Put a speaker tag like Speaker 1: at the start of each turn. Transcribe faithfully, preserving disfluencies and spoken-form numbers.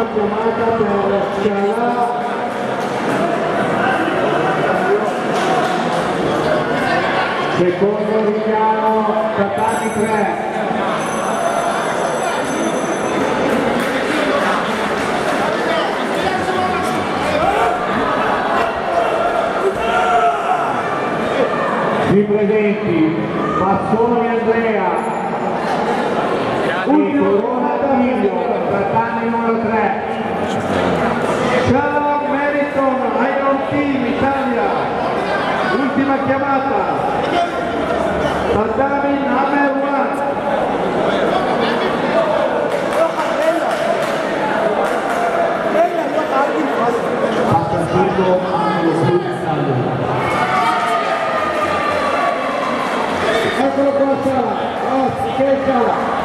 Speaker 1: chiamata per Scialà. Secondo richiamo, Catani tre. Qui presenti Passoni Andrea e Corona Danilo, Catani numero tre. Ciao Meriton, Iron Team Italia, ultima chiamata. Tatami number one. Eccolo qua, Sala, grazie, che Sala.